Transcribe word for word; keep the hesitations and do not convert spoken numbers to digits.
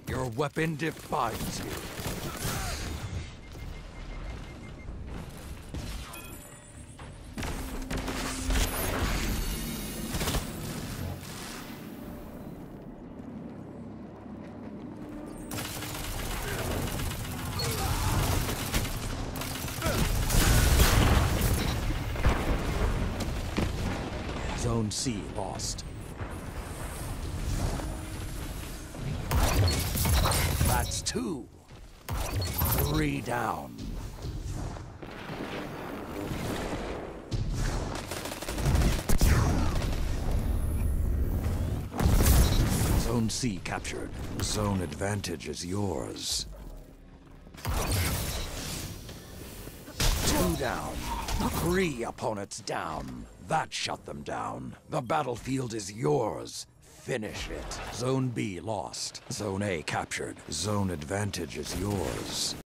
Your weapon defines you. Zone C lost. That's two. Three down. Zone C captured. Zone advantage is yours. Two down. Three opponents down. That shut them down. The battlefield is yours. Finish it. Zone B lost. Zone A captured. Zone advantage is yours.